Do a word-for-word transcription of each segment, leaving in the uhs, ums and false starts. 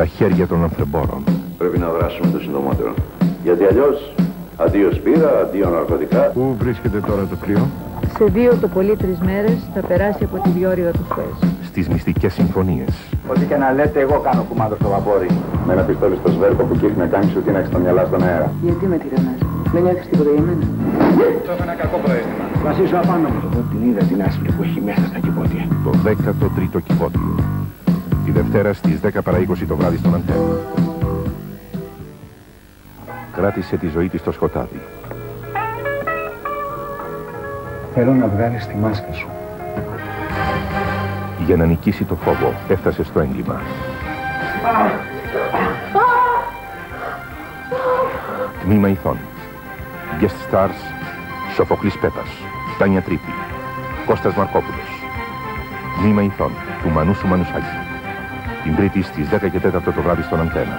στα χέρια των αμφεμπόρων. Πρέπει να δράσουμε το συντομότερο. Γιατί αλλιώς, αντίο σπήρα, αντίο ναρκωτικά. Πού βρίσκεται τώρα το πλοίο? Σε δύο το πολύ τρεις μέρες θα περάσει από τη διόρυγα του Σουέζ. Στις μυστικές συμφωνίες. Ό,τι και να λέτε, εγώ κάνω κουμάντο στο βαπόρι. Με ένα πιστόλι στο σβέρκο που κύχνει να κάνεις ότι να έχεις τα μυαλά στον αέρα. Γιατί με τυραννάς? Δεν νιώθεις τίποτα για μένα? Αυτό είναι ένα κακό προαίσθημα. Βασίσου απάνω μου. Εγώ την είδα την άσπρη που έχει μέσα στα κιβώτια. Το δέκατο τρίτο κιβώτιο. Τη Δευτέρα στις δέκα παρά είκοσι το βράδυ στον Αντένα. Κράτησε τη ζωή της στο σκοτάδι. Θέλω να βγάλεις τη μάσκα σου. Για να νικήσει το φόβο, έφτασε στο έγκλημα. Τμήμα ηθών. Guest stars, Σοφοκλής Πέπας, Τάνια Τρίπη, Κώστας Μαρκόπουλος. Τμήμα ηθών του Μανούσου Μανουσάκη. Την Τρίτη στις δέκα και τέσσερα το βράδυ στον Αντένα.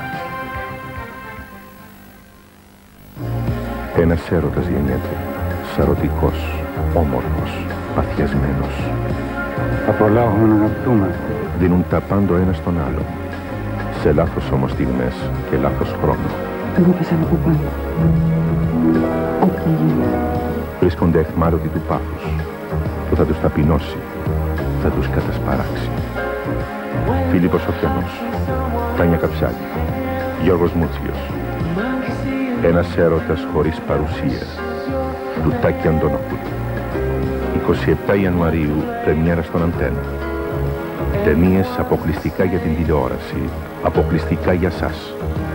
Ένας έρωτας γεννιέται, σαρωτικός, όμορφος, παθιασμένος. Θα προλάβουμε να αγαπητούμε. Δίνουν τα πάντα ο ένας στον άλλο. Σε λάθος όμως στιγμές και λάθος χρόνο. Εγώ πέσαμε από πάνω. Ό,τι γίνει. Βρίσκονται αιχμάλωτοι του πάθους που θα τους ταπεινώσει, θα τους κατασπαράξει. Φίλιππος Σοφιανός, Τάνια Καψάλη, Γιώργος Μούτσιος. Ένας έρωτας χωρίς παρουσία, του Τάκη Αντωνόπουλου. είκοσι επτά Ιανουαρίου, πρεμιέρα στον Αντένα. Ταινίες αποκλειστικά για την τηλεόραση, αποκλειστικά για σας.